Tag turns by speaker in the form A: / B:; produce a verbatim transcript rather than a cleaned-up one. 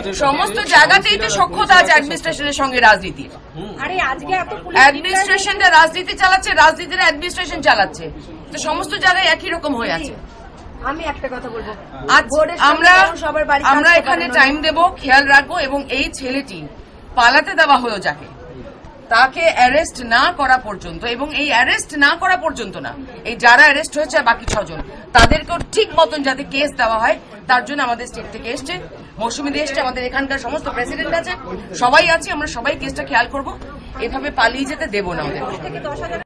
A: সমস্ত জায়গাতেই তো সখ্যতা আছে অ্যাডমিনিস্ট্রেশনের সঙ্গে রাজনীতির।
B: আরে আজকে এত
A: অ্যাডমিনিস্ট্রেশনটা রাজনীতি চালাচ্ছে, রাজনীতিরা অ্যাডমিনিস্ট্রেশন চালাচ্ছে, তো সমস্ত জায়গায় একই রকম হয়ে আছে।
B: আমি একটা কথা বলবো,
A: আজ আমরা আমরা এখানে টাইম দেব, খেয়াল রাখবো, এবং এই ছেলেটি পালাতে দেওয়া হলো যাকে, তাকে অ্যারেস্ট না করা পর্যন্ত, এবং এই অ্যারেস্ট না করা পর্যন্ত না, এই যারা অ্যারেস্ট হয়েছে বাকি ছজন তাদেরকেও ঠিক মতন যাতে কেস দেওয়া হয়, তার জন্য আমাদের স্টেট থেকে এসছে, মৌসুমীদি এসছে, আমাদের এখানকার সমস্ত প্রেসিডেন্ট আছে, সবাই আছে, আমরা সবাই কেসটা খেয়াল করবো, এভাবে পালিয়ে যেতে দেবো না আমাদের।